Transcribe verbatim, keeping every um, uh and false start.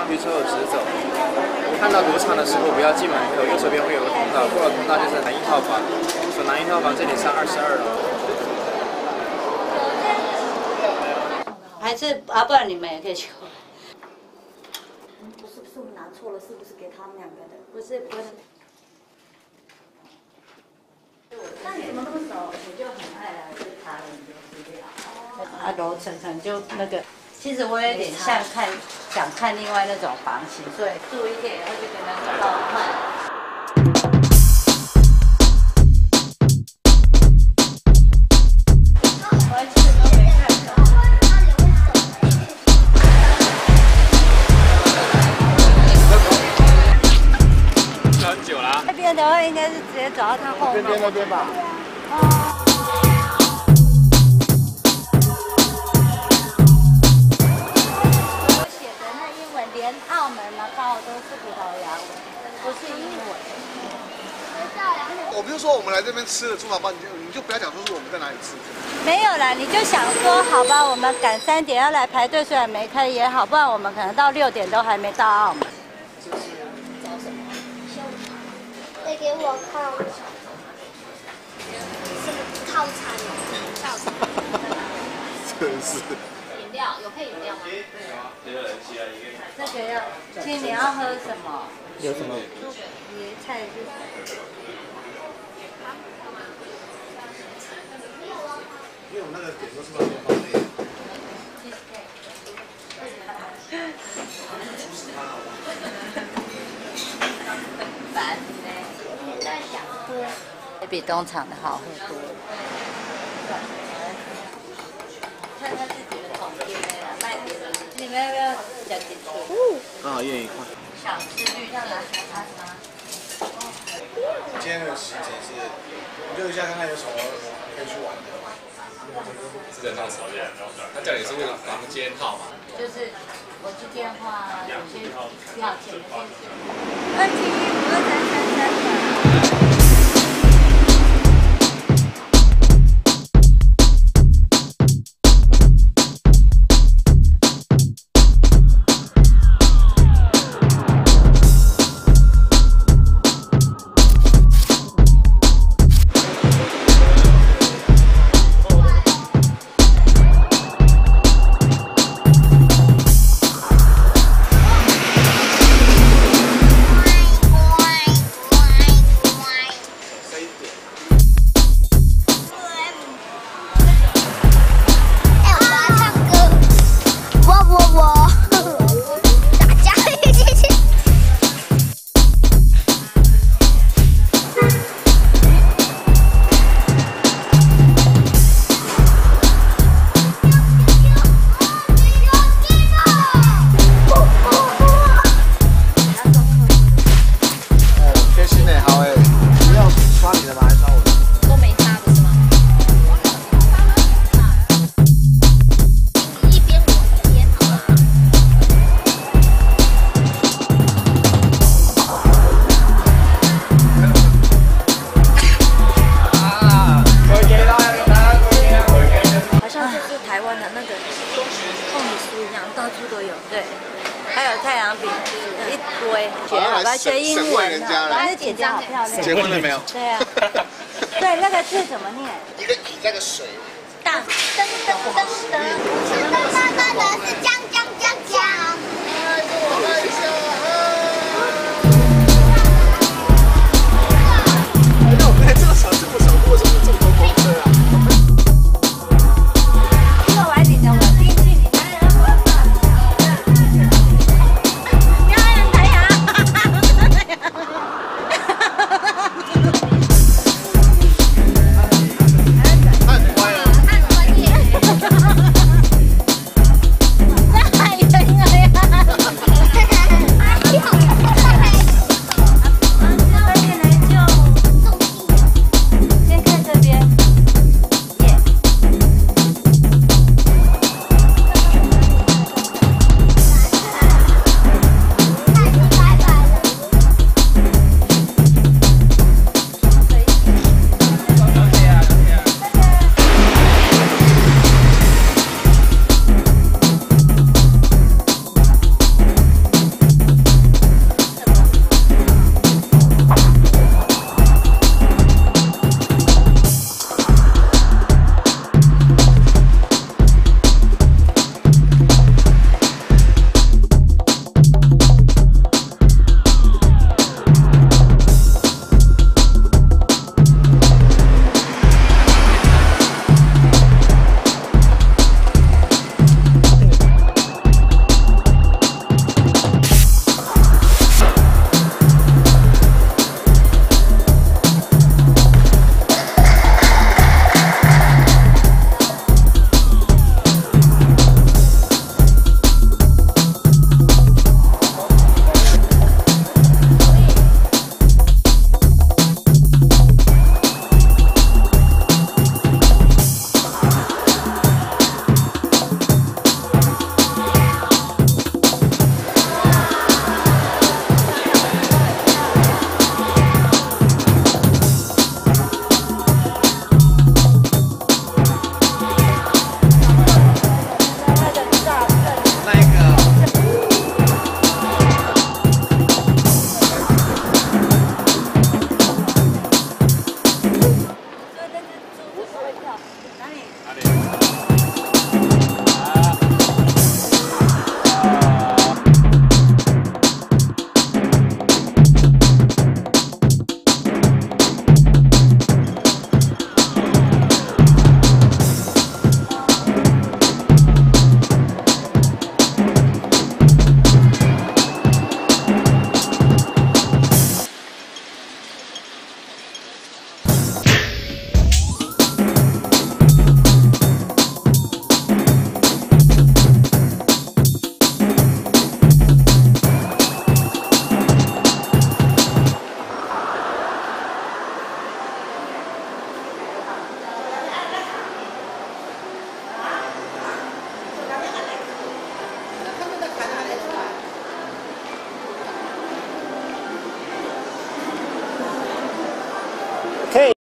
上去之后直走。看到赌场的时候，不要进门口，右手边会有个通道，过了通道就是南一套房。走南一套房，这里上二十二楼。 还是啊，不然你们也可以去。 不是不是我们拿错了，是不是给他们两个的？ 不是不是。 那你怎么那么熟？我就很爱来这查研究资料。 啊，楼层层就那个，其实我有点像看，想看另外那种房型，所以住一天以后就跟他说到换。 很久啦。 那边的话应该是直接走到他后面。 这边那边吧。 哦。澳门嘛，刚好都是葡萄牙文，不是英文。 我不是说我们来这边吃的猪脑包，你就你就不要讲说是我们在哪里吃。 没有啦，你就想说，好吧，我们赶三点要来排队，虽然没开也好，不然我们可能到六点都还没到澳门。 这是找什么？再给我看。什么套餐？套餐。 真是。 饮料有配饮料吗？ 这个要，今天你要喝什么？ 有什么？ 椰菜是。 因为我那个点都是蛮多方面。 烦呢。我在想喝，比东厂的好喝多了。看他自己的总店啊，卖别的，你们要不要加进去？ 刚好一人一块。 想吃绿要拿沙滩吗？ 今天的行程是研究一下，看看有什么可以去玩的。 是在闹吵架，他叫你是为了房间号码。 就是我去电话，有些要钱的电视。二七一五二三三三的。学英文的，但是姐姐好漂亮。 结婚了没有？ 对啊，对，那个字怎么念？ 一个乙，那个水。 当噔噔噔噔，噔噔噔噔是将将将将。哎，给我看一下。 哎，那我们在这个城市不少，为什么这么多公车啊？ 这个晚点的我进去，你当然会吧。漂亮，太阳。 很乖哦。 可以。